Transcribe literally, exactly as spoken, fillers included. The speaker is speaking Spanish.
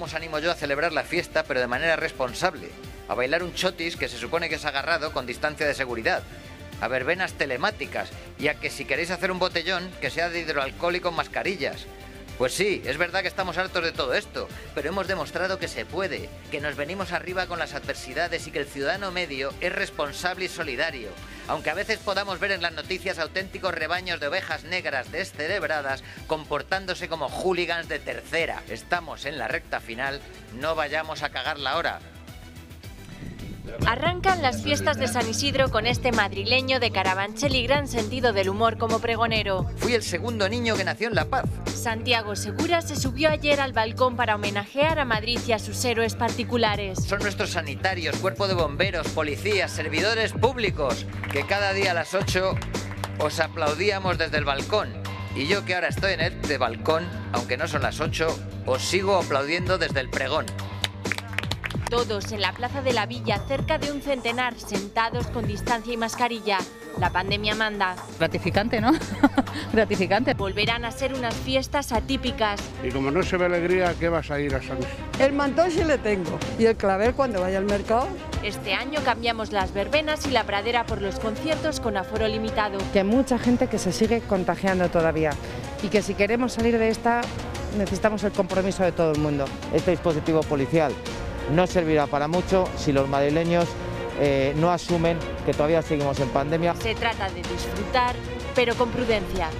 os animo yo a celebrar la fiesta, pero de manera responsable. A bailar un chotis que se supone que es agarrado con distancia de seguridad. A verbenas telemáticas. Y a que si queréis hacer un botellón, que sea de hidroalcohol y con mascarillas. Pues sí, es verdad que estamos hartos de todo esto, pero hemos demostrado que se puede, que nos venimos arriba con las adversidades y que el ciudadano medio es responsable y solidario. Aunque a veces podamos ver en las noticias auténticos rebaños de ovejas negras descerebradas comportándose como hooligans de tercera. Estamos en la recta final, no vayamos a cagarla ahora. Arrancan las fiestas de San Isidro con este madrileño de Carabanchel y gran sentido del humor como pregonero. Fui el segundo niño que nació en La Paz. Santiago Segura se subió ayer al balcón para homenajear a Madrid y a sus héroes particulares. Son nuestros sanitarios, cuerpo de bomberos, policías, servidores públicos, que cada día a las ocho os aplaudíamos desde el balcón. Y yo, que ahora estoy en este balcón, aunque no son las ocho, os sigo aplaudiendo desde el pregón. Todos en la plaza de la Villa, cerca de un centenar, sentados con distancia y mascarilla. La pandemia manda. Gratificante, ¿no? Gratificante. Volverán a ser unas fiestas atípicas. Y como no se ve alegría, ¿qué vas a ir a San Isidro? El mantón sí le tengo. Y el clavel cuando vaya al mercado. Este año cambiamos las verbenas y la pradera por los conciertos con aforo limitado. Que hay mucha gente que se sigue contagiando todavía. Y que si queremos salir de esta, necesitamos el compromiso de todo el mundo. Este dispositivo policial no servirá para mucho si los madrileños eh, no asumen que todavía seguimos en pandemia. Se trata de disfrutar, pero con prudencia.